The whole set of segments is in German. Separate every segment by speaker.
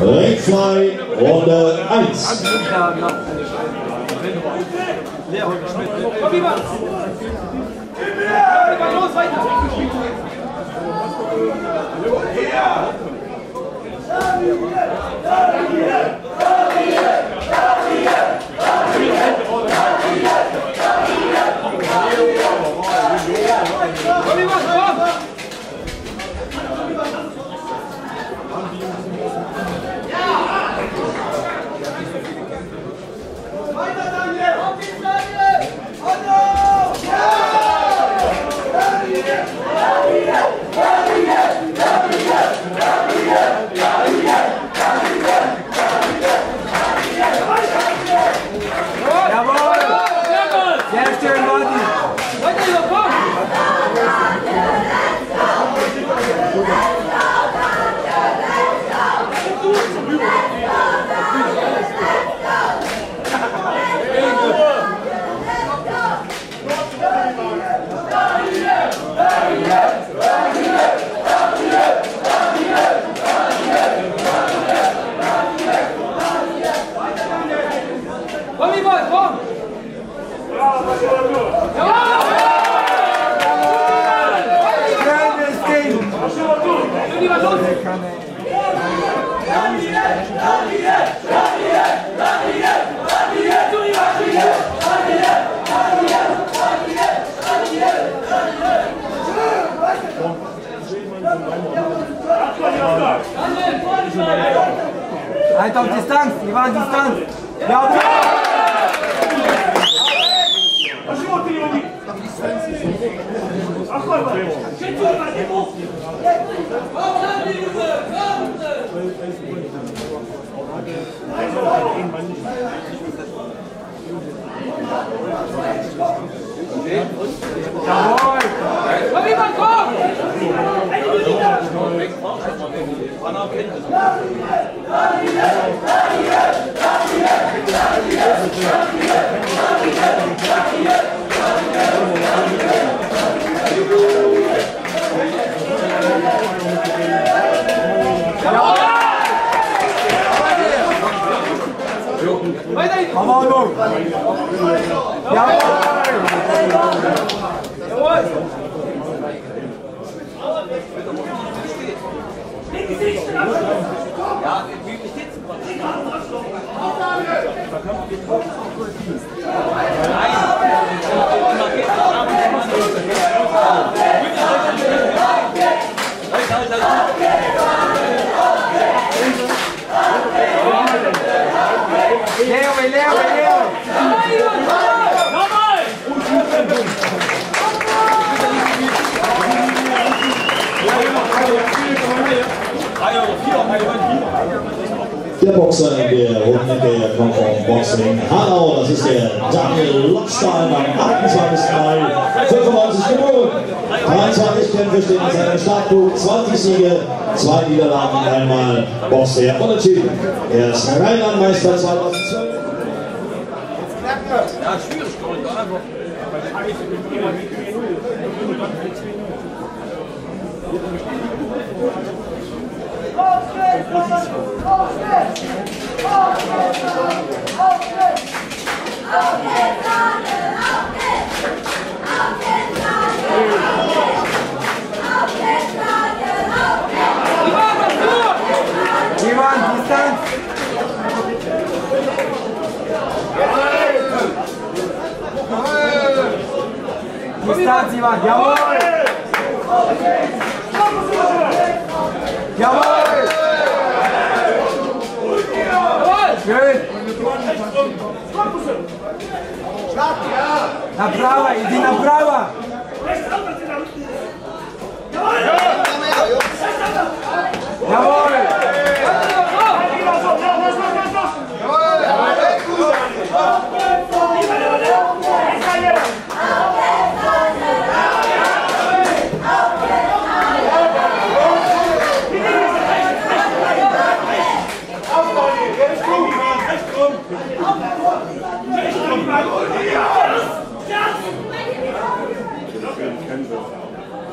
Speaker 1: Ringfly, Runde 1.
Speaker 2: Los, weiter!
Speaker 3: Halt auf Distanz, Ivan, Distanz! Ja, jawohl! Komm, Ivan, komm! Komm on, Junge! Jawohl! Jawohl!
Speaker 2: Ja, wie steht's?
Speaker 3: Leo!
Speaker 2: Nochmal!
Speaker 1: Der Boxer in der Runde der Kampf Boxing Hanau, das ist der Daniel Lockstein am 28. Mai, 95 geboren. 23 Kämpfe stehen in seinem Startbuch, 20 Siege, 2 Niederlagen, einmal Boxer unentschieden. Er ist Rheinlandmeister 2012.
Speaker 2: Ja, schwierig, einfach.
Speaker 3: Ivan, Distanz! Distanz, Ivan, jawohl! Jawohl! Schön! Na brava, iди na brava! Jawohl!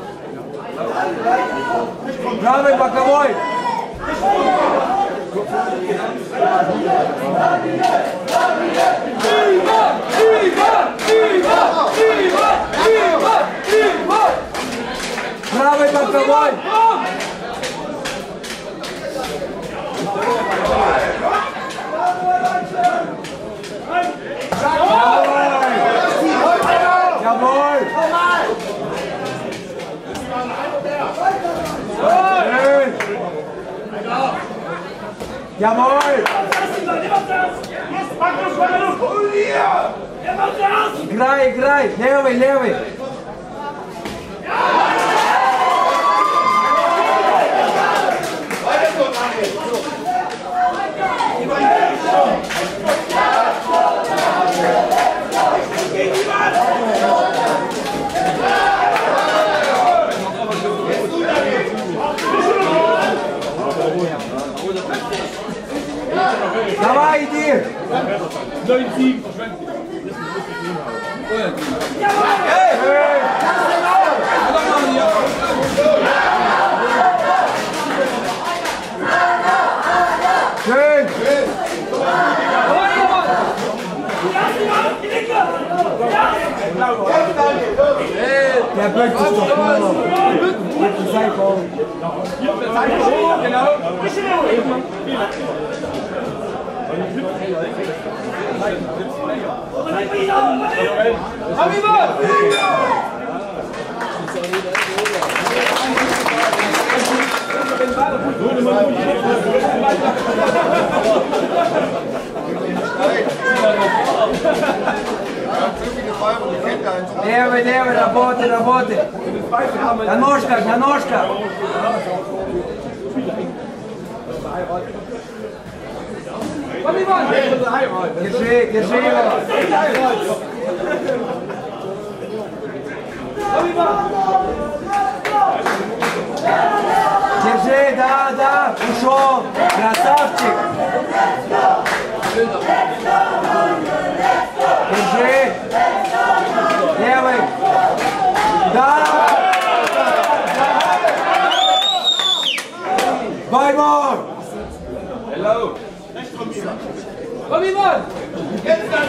Speaker 3: Bravo, Bitjakow! Jawohl! Играй, играй! Левый, левый! Давай, иди! Schön! Der Böck ist doch nur. Genau. Левый, левый, работай, работай. На ножках, на ножках. Держи, держи его. Держи, да, да, ушел. Красавчик. Держи. Левый. Да. Weimar!
Speaker 2: Hello. Komm, Ivan! Jetzt dann!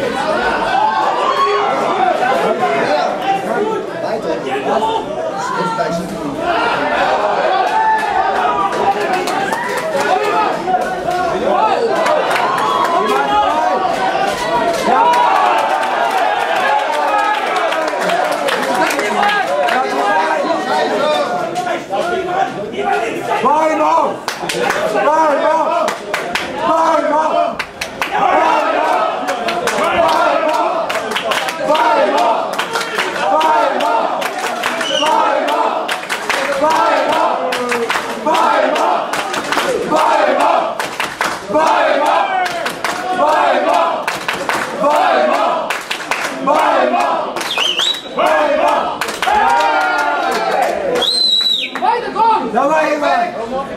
Speaker 3: Weimar! Weimar! Weimar! Давай, Иван!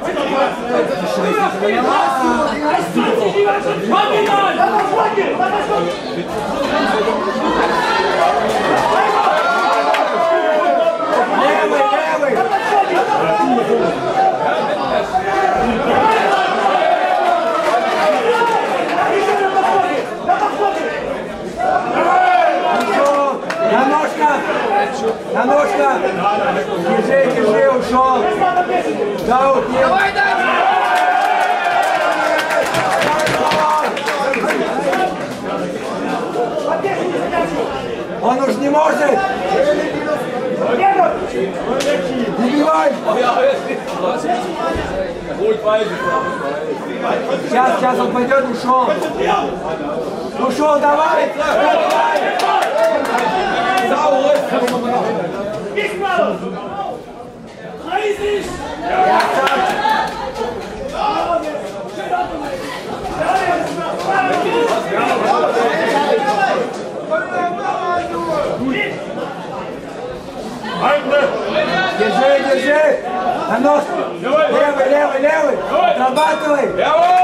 Speaker 3: Левый, левый! На ножках! На ножках! Держи, держи, ушел! Давай, давай! Он уж не может! Убивай! Сейчас, сейчас он пойдет, ушел! Ушел, давай! Держи, держи! На нос! Левый, левый, левый! Отрабатывай!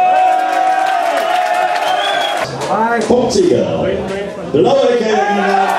Speaker 1: Punktsieger. Blaue Ecke,